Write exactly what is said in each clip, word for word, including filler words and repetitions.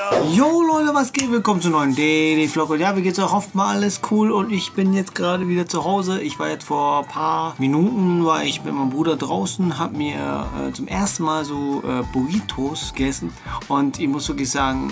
Jo Leute, was geht? Willkommen zu neuen Daily Vlog. Und ja, wie geht's euch? Hofft mal alles cool. Und ich bin jetzt gerade wieder zu Hause. Ich war jetzt vor ein paar Minuten, war ich mit meinem Bruder draußen, hab mir äh, zum ersten Mal so äh, Burritos gegessen. Und ich muss wirklich sagen,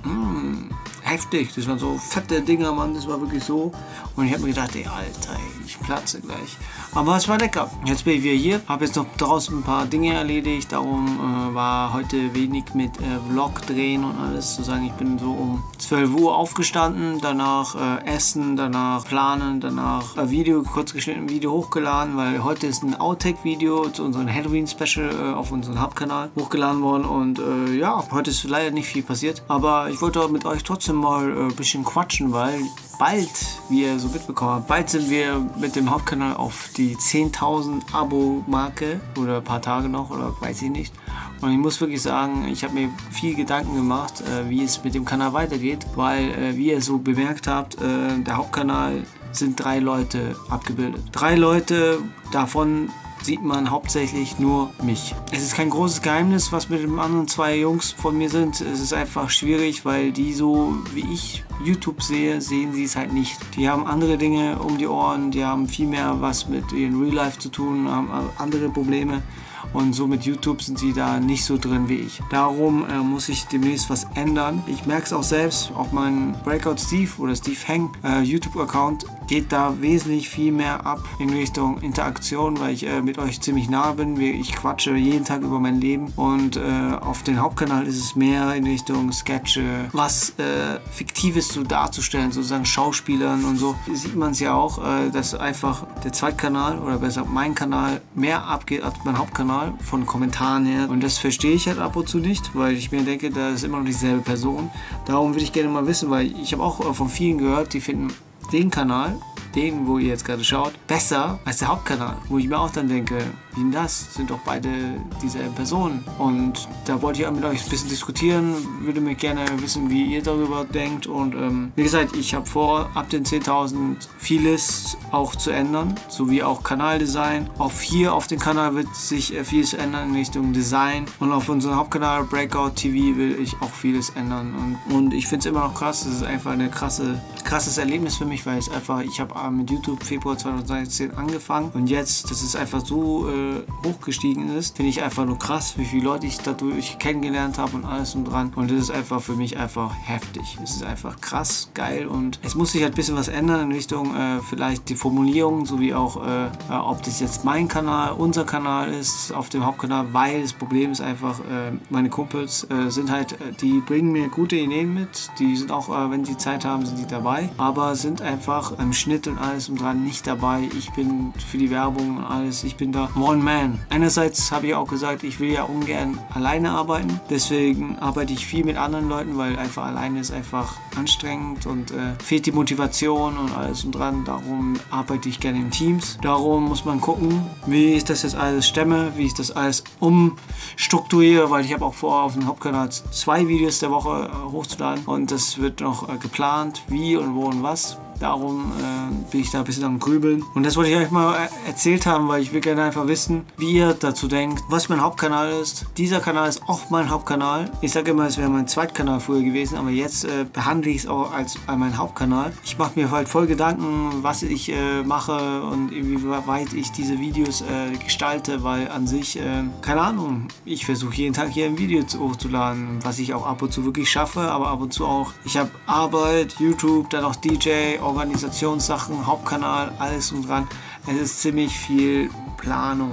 mh, heftig. Das waren so fette Dinger, Mann. Das war wirklich so. Und ich habe mir gedacht, ey, Alter, ey, ich platze gleich. Aber es war lecker. Jetzt bin ich wieder hier. Habe jetzt noch draußen ein paar Dinge erledigt. Darum äh, war heute wenig mit äh, Vlog drehen und alles. Zu sagen, ich bin so um zwölf Uhr aufgestanden. Danach äh, essen, danach planen, danach äh, Video, kurz geschnitten Video hochgeladen. Weil heute ist ein Outtake-Video zu unserem Halloween-Special äh, auf unserem Hauptkanal hochgeladen worden. Und äh, ja, heute ist leider nicht viel passiert. Aber ich wollte mit euch trotzdem mal äh, ein bisschen quatschen, weil bald, wie ihr so mitbekommen habt, bald sind wir mit dem Hauptkanal auf die zehntausend Abo-Marke oder ein paar Tage noch oder weiß ich nicht. Und ich muss wirklich sagen, ich habe mir viel Gedanken gemacht, äh, wie es mit dem Kanal weitergeht, weil, äh, wie ihr so bemerkt habt, äh, der Hauptkanal sind drei Leute abgebildet. Drei Leute, davon sieht man hauptsächlich nur mich. Es ist kein großes Geheimnis, was mit den anderen zwei Jungs von mir sind. Es ist einfach schwierig, weil die so, wie ich YouTube sehe, sehen sie es halt nicht. Die haben andere Dinge um die Ohren, die haben viel mehr was mit ihrem Real Life zu tun, haben andere Probleme. Und so mit YouTube sind sie da nicht so drin wie ich. Darum äh, muss ich demnächst was ändern. Ich merke es auch selbst, auch mein Breakout Steve oder Steve Heng äh, YouTube-Account geht da wesentlich viel mehr ab in Richtung Interaktion, weil ich äh, mit euch ziemlich nah bin. Ich quatsche jeden Tag über mein Leben und äh, auf dem Hauptkanal ist es mehr in Richtung Sketche, was äh, Fiktives so darzustellen, sozusagen Schauspielern und so. Sieht man es ja auch, äh, dass einfach der Zweitkanal oder besser mein Kanal mehr abgeht als mein Hauptkanal von Kommentaren her. Und das verstehe ich halt ab und zu nicht, weil ich mir denke, da ist immer noch dieselbe Person. Darum würde ich gerne mal wissen, weil ich habe auch von vielen gehört, die finden den Kanal, den, wo ihr jetzt gerade schaut, besser als der Hauptkanal. Wo ich mir auch dann denke, wie denn das? Sind doch beide dieselben Personen. Und da wollte ich auch mit euch ein bisschen diskutieren, würde mir gerne wissen, wie ihr darüber denkt. Und ähm, wie gesagt, ich habe vor, ab den zehntausend vieles auch zu ändern, sowie auch Kanaldesign. Auf hier auf dem Kanal wird sich äh, vieles ändern in Richtung Design. Und auf unserem Hauptkanal Breakout T V will ich auch vieles ändern. Und, und ich finde es immer noch krass, das ist einfach ein krasse, krasses Erlebnis für mich, weil es einfach, ich habe mit YouTube Februar zweitausendsechzehn angefangen und jetzt, dass es einfach so äh, hochgestiegen ist, finde ich einfach nur krass, wie viele Leute ich dadurch kennengelernt habe und alles und dran. Und das ist einfach für mich einfach heftig. Es ist einfach krass, geil und es muss sich halt ein bisschen was ändern in Richtung äh, vielleicht die Formulierung, sowie auch, äh, ob das jetzt mein Kanal, unser Kanal ist auf dem Hauptkanal, weil das Problem ist einfach, äh, meine Kumpels äh, sind halt, äh, die bringen mir gute Ideen mit, die sind auch, äh, wenn sie Zeit haben, sind die dabei, aber sind einfach im Schnitt und alles und dran nicht dabei. Ich bin für die Werbung und alles, ich bin da One Man. Einerseits habe ich auch gesagt, ich will ja ungern alleine arbeiten, deswegen arbeite ich viel mit anderen Leuten, weil einfach alleine ist einfach anstrengend und äh, fehlt die Motivation und alles und dran. Darum arbeite ich gerne in Teams. Darum muss man gucken, wie ich das jetzt alles stemme, wie ich das alles umstrukturiere, weil ich habe auch vor, auf dem Hauptkanal zwei Videos der Woche äh, hochzuladen und das wird noch äh, geplant, wie und wo und was. Darum äh, bin ich da ein bisschen am Grübeln. Und das wollte ich euch mal erzählt haben, weil ich will gerne einfach wissen, wie ihr dazu denkt, was mein Hauptkanal ist. Dieser Kanal ist auch mein Hauptkanal. Ich sage immer, es wäre mein Zweitkanal früher gewesen, aber jetzt äh, behandle ich es auch als äh, mein Hauptkanal. Ich mache mir halt voll Gedanken, was ich äh, mache und wie weit ich diese Videos äh, gestalte, weil an sich, äh, keine Ahnung, ich versuche jeden Tag hier ein Video hochzuladen, was ich auch ab und zu wirklich schaffe, aber ab und zu auch, ich habe Arbeit, YouTube, dann auch D J, Organisationssachen, Hauptkanal, alles und dran. Es ist ziemlich viel Planung.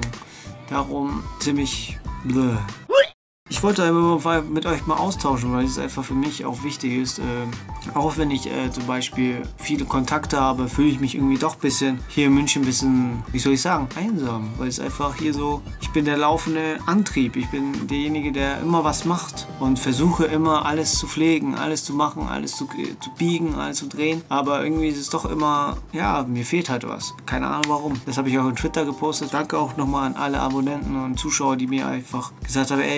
Darum ziemlich blöd. Ich wollte einfach mit euch mal austauschen, weil es einfach für mich auch wichtig ist. Äh, auch wenn ich äh, zum Beispiel viele Kontakte habe, fühle ich mich irgendwie doch ein bisschen hier in München ein bisschen, wie soll ich sagen, einsam. Weil es einfach hier so, ich bin der laufende Antrieb. Ich bin derjenige, der immer was macht und versuche immer alles zu pflegen, alles zu machen, alles zu, zu biegen, alles zu drehen. Aber irgendwie ist es doch immer, ja, mir fehlt halt was. Keine Ahnung warum. Das habe ich auch in Twitter gepostet. Danke auch nochmal an alle Abonnenten und Zuschauer, die mir einfach gesagt haben, ey,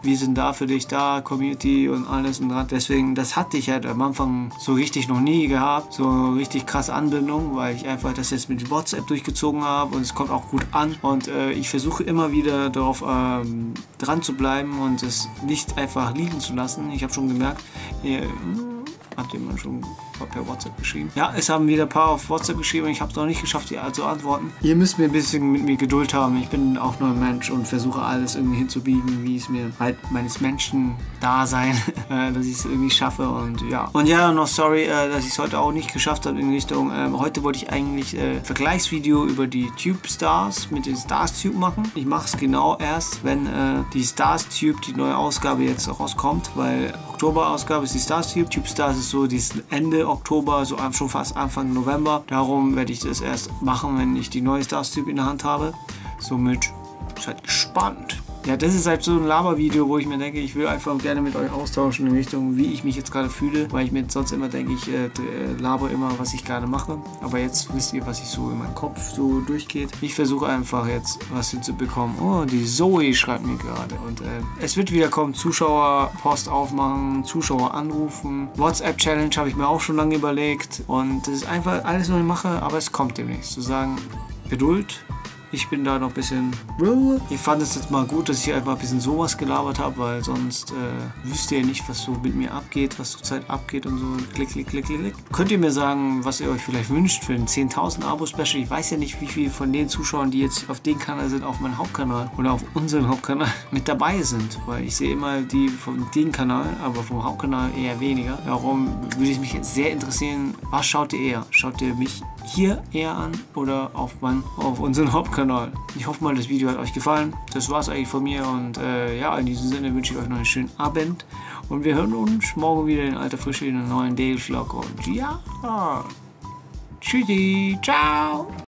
wir sind da für dich da, Community und alles und dran. Deswegen, das hatte ich halt am Anfang so richtig noch nie gehabt, so richtig krasse Anbindung, weil ich einfach das jetzt mit WhatsApp durchgezogen habe und es kommt auch gut an und äh, ich versuche immer wieder darauf ähm, dran zu bleiben und es nicht einfach liegen zu lassen. Ich habe schon gemerkt, ihr, habt ihr mal schon per WhatsApp geschrieben? Ja, es haben wieder ein paar auf WhatsApp geschrieben und ich habe es noch nicht geschafft, die zu antworten. Ihr müsst mir ein bisschen mit mir Geduld haben. Ich bin auch nur ein Mensch und versuche alles irgendwie hinzubiegen, wie es mir halt meines Menschen-Dasein, äh, dass ich es irgendwie schaffe und ja. Und ja, noch sorry, äh, dass ich es heute auch nicht geschafft habe in Richtung, äh, heute wollte ich eigentlich äh, Vergleichsvideo über die Tube Stars mit den Stars Tube machen. Ich mache es genau erst, wenn äh, die Stars Tube, die neue Ausgabe jetzt rauskommt, weil Oktober-Ausgabe ist die Stars Tube. Tube Stars ist so dieses Ende Oktober, so schon fast Anfang November. Darum werde ich das erst machen, wenn ich die neue Stars Tube in der Hand habe. Somit seid gespannt. Ja, das ist halt so ein Labervideo, wo ich mir denke, ich will einfach gerne mit euch austauschen in Richtung, wie ich mich jetzt gerade fühle, weil ich mir sonst immer denke, ich äh, laber immer, was ich gerade mache. Aber jetzt wisst ihr, was ich so in meinem Kopf so durchgeht. Ich versuche einfach jetzt was hinzubekommen. Oh, die Zoe schreibt mir gerade. Und äh, es wird wieder kommen, Zuschauerpost aufmachen, Zuschauer anrufen. WhatsApp-Challenge habe ich mir auch schon lange überlegt. Und das ist einfach alles nur eine Mache, aber es kommt demnächst. Zu sagen, Geduld. Ich bin da noch ein bisschen... Ich fand es jetzt mal gut, dass ich einfach ein bisschen sowas gelabert habe, weil sonst äh, wüsst ihr ja nicht, was so mit mir abgeht, was zurzeit abgeht und so. Klick, klick, klick, klick. Könnt ihr mir sagen, was ihr euch vielleicht wünscht für ein zehntausend Abo-Special? Ich weiß ja nicht, wie viele von den Zuschauern, die jetzt auf den Kanal sind, auf meinem Hauptkanal oder auf unserem Hauptkanal mit dabei sind. Weil ich sehe immer die von dem Kanal, aber vom Hauptkanal eher weniger. Darum würde es mich jetzt sehr interessieren, was schaut ihr eher? Schaut ihr mich hier eher an oder auf, mein, auf unseren Hauptkanal? Ich hoffe mal, das Video hat euch gefallen. Das war es eigentlich von mir und äh, ja, in diesem Sinne wünsche ich euch noch einen schönen Abend und wir hören uns morgen wieder in alter Frische in einem neuen Daily Vlog und ja, tschüssi, ciao!